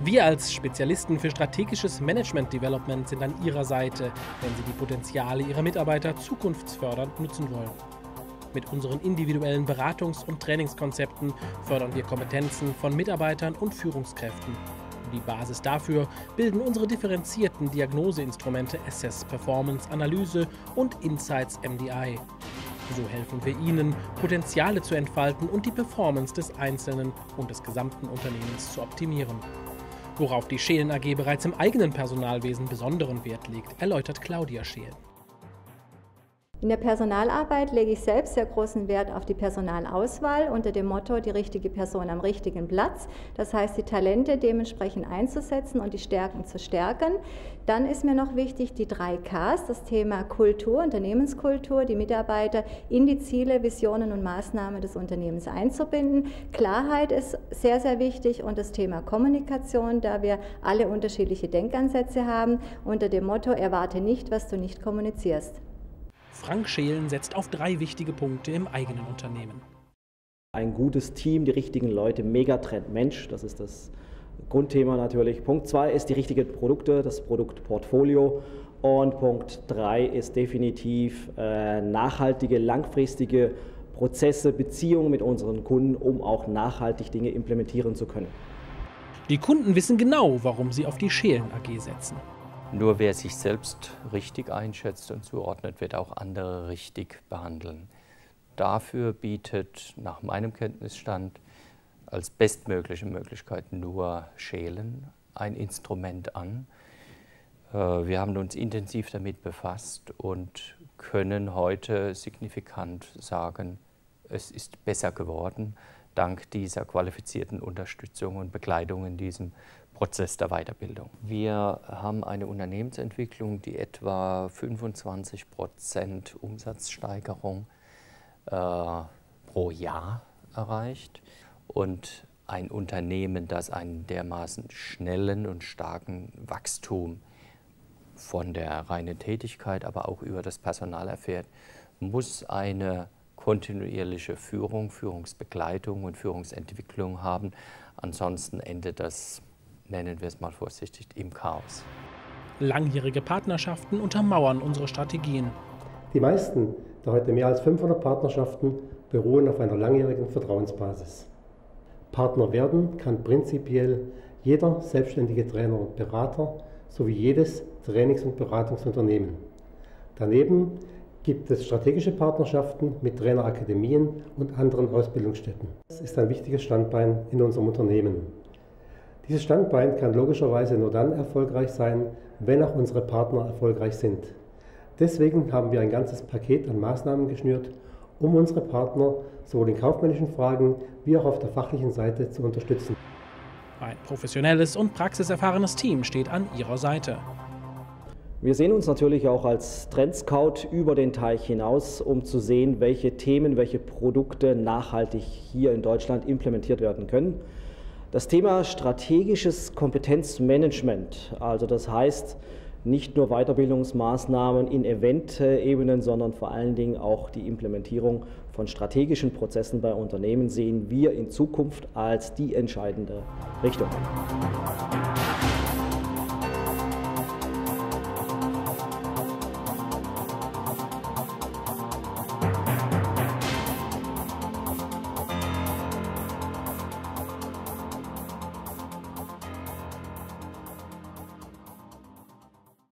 Wir als Spezialisten für strategisches Management Development sind an Ihrer Seite, wenn Sie die Potenziale Ihrer Mitarbeiter zukunftsfördernd nutzen wollen. Mit unseren individuellen Beratungs- und Trainingskonzepten fördern wir Kompetenzen von Mitarbeitern und Führungskräften. Die Basis dafür bilden unsere differenzierten Diagnoseinstrumente Assess Performance Analyse und Insights MDI. So helfen wir Ihnen, Potenziale zu entfalten und die Performance des Einzelnen und des gesamten Unternehmens zu optimieren. Worauf die Scheelen AG bereits im eigenen Personalwesen besonderen Wert legt, erläutert Claudia Scheel. In der Personalarbeit lege ich selbst sehr großen Wert auf die Personalauswahl unter dem Motto, die richtige Person am richtigen Platz. Das heißt, die Talente dementsprechend einzusetzen und die Stärken zu stärken. Dann ist mir noch wichtig, die 3 Ks, das Thema Kultur, Unternehmenskultur, die Mitarbeiter in die Ziele, Visionen und Maßnahmen des Unternehmens einzubinden. Klarheit ist sehr, sehr wichtig und das Thema Kommunikation, da wir alle unterschiedliche Denkansätze haben, unter dem Motto, erwarte nicht, was du nicht kommunizierst. Frank Scheelen setzt auf 3 wichtige Punkte im eigenen Unternehmen. Ein gutes Team, die richtigen Leute, Megatrend Mensch, das ist das Grundthema natürlich. Punkt 2 ist die richtigen Produkte, das Produktportfolio. Und Punkt 3 ist definitiv nachhaltige, langfristige Prozesse, Beziehungen mit unseren Kunden, um auch nachhaltig Dinge implementieren zu können. Die Kunden wissen genau, warum sie auf die Scheelen AG setzen. Nur wer sich selbst richtig einschätzt und zuordnet, wird auch andere richtig behandeln. Dafür bietet nach meinem Kenntnisstand als bestmögliche Möglichkeit nur Scheelen ein Instrument an. Wir haben uns intensiv damit befasst und können heute signifikant sagen, es ist besser geworden, dank dieser qualifizierten Unterstützung und Begleitung in diesem Prozess der Weiterbildung. Wir haben eine Unternehmensentwicklung, die etwa 25% Umsatzsteigerung pro Jahr erreicht und ein Unternehmen, das einen dermaßen schnellen und starken Wachstum von der reinen Tätigkeit, aber auch über das Personal erfährt, muss eine kontinuierliche Führung, Führungsbegleitung und Führungsentwicklung haben. Ansonsten endet das, nennen wir es mal vorsichtig, im Chaos. Langjährige Partnerschaften untermauern unsere Strategien. Die meisten der heute mehr als 500 Partnerschaften beruhen auf einer langjährigen Vertrauensbasis. Partner werden kann prinzipiell jeder selbstständige Trainer und Berater sowie jedes Trainings- und Beratungsunternehmen. Daneben gibt es strategische Partnerschaften mit Trainerakademien und anderen Ausbildungsstätten. Das ist ein wichtiges Standbein in unserem Unternehmen. Dieses Standbein kann logischerweise nur dann erfolgreich sein, wenn auch unsere Partner erfolgreich sind. Deswegen haben wir ein ganzes Paket an Maßnahmen geschnürt, um unsere Partner sowohl in kaufmännischen Fragen wie auch auf der fachlichen Seite zu unterstützen. Ein professionelles und praxiserfahrenes Team steht an Ihrer Seite. Wir sehen uns natürlich auch als Trendscout über den Teich hinaus, um zu sehen, welche Themen, welche Produkte nachhaltig hier in Deutschland implementiert werden können. Das Thema strategisches Kompetenzmanagement, also das heißt nicht nur Weiterbildungsmaßnahmen in Eventebenen, sondern vor allen Dingen auch die Implementierung von strategischen Prozessen bei Unternehmen, sehen wir in Zukunft als die entscheidende Richtung.